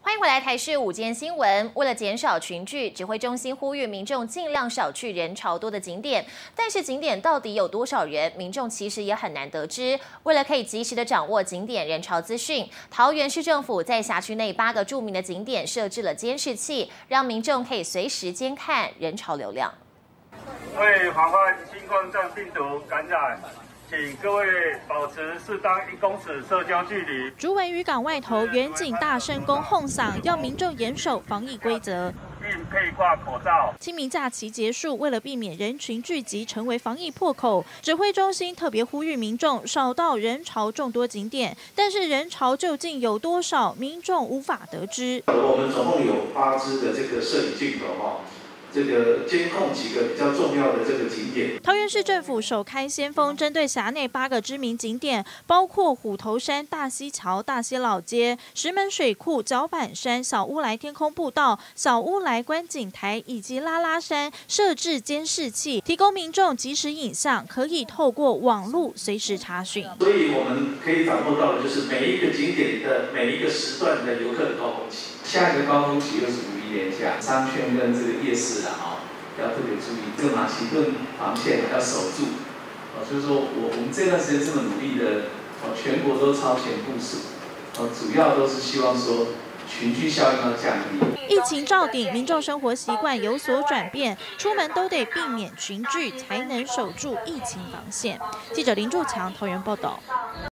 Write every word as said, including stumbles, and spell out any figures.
欢迎回来，台视午间新闻。为了减少群聚，指挥中心呼吁民众尽量少去人潮多的景点。但是景点到底有多少人，民众其实也很难得知。为了可以及时的掌握景点人潮资讯，桃园市政府在辖区内八个著名的景点设置了监视器，让民众可以随时监看人潮流量。 为防范新冠状病毒感染，请各位保持适当一公尺社交距离。 竹围渔港外头，远景大声公哄嗓，要民众严守防疫规则， 并配挂口罩。 清明假期结束，为了避免人群聚集成为防疫破口，指挥中心特别呼吁民众少到人潮众多景点。但是人潮究竟有多少，民众无法得知。 我们总共有八支的这个摄影镜头哈。这个监控几个比较重要的这个景点。 桃园市政府首开先锋，针对辖内八个知名景点，包括虎头山、大溪桥、大溪老街、石门水库、脚板山、小乌来天空步道、小乌来观景台以及拉拉山，设置监视器，提供民众即时影像，可以透过网路随时查询。 所以我们可以掌握到的就是每一个景点的每一个时段的游客的高峰期。 下一个高峰期又是五一连假，商圈跟这个夜市啊，哈，要特别注意，这个马其顿防线要守住。哦，所以说我我们这段时间这么努力的，哦，全国都超前部署，哦，主要都是希望说群聚效应要降低。 疫情照顶，民众生活习惯有所转变，出门都得避免群聚，才能守住疫情防线。记者林柱强桃园报道。